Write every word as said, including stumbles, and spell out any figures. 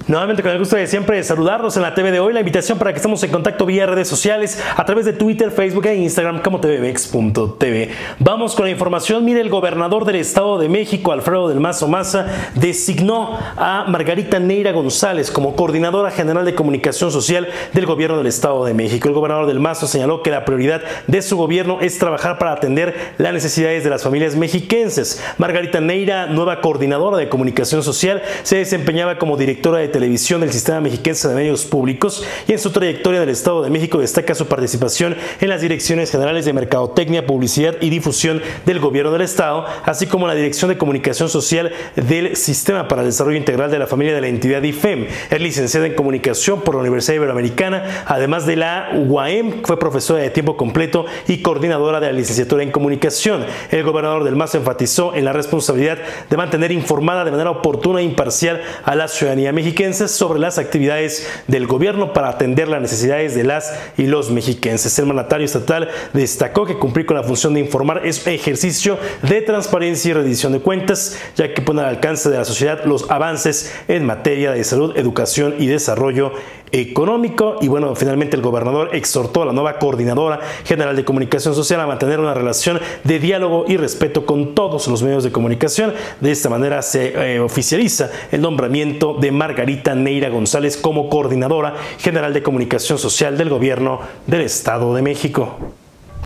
Nuevamente con el gusto de siempre de saludarlos en la T V de hoy, la invitación para que estemos en contacto vía redes sociales a través de Twitter, Facebook e Instagram como T V Mex punto T V. Vamos con la información. Mire, el gobernador del Estado de México, Alfredo del Mazo Maza, designó a Margarita Neira González como coordinadora general de comunicación social del gobierno del Estado de México. El gobernador del Mazo señaló que la prioridad de su gobierno es trabajar para atender las necesidades de las familias mexiquenses. Margarita Neira, nueva coordinadora de comunicación social, se desempeñaba como directora de televisión del Sistema Mexiquense de Medios Públicos y en su trayectoria del Estado de México destaca su participación en las direcciones generales de Mercadotecnia, Publicidad y Difusión del Gobierno del Estado, así como la Dirección de Comunicación Social del Sistema para el Desarrollo Integral de la Familia de la entidad I F E M. Es licenciada en Comunicación por la Universidad Iberoamericana, además de la U A M, fue profesora de tiempo completo y coordinadora de la licenciatura en Comunicación. El gobernador del Mazo enfatizó en la responsabilidad de mantener informada de manera oportuna e imparcial a la ciudadanía mexiquense sobre las actividades del gobierno para atender las necesidades de las y los mexiquenses. El mandatario estatal destacó que cumplir con la función de informar es un ejercicio de transparencia y rendición de cuentas, ya que pone al alcance de la sociedad los avances en materia de salud, educación y desarrollo económico. Y bueno, finalmente el gobernador exhortó a la nueva coordinadora general de comunicación social a mantener una relación de diálogo y respeto con todos los medios de comunicación. De esta manera se eh, oficializa el nombramiento de Margarita Neira González como coordinadora general de comunicación social del gobierno del Estado de México.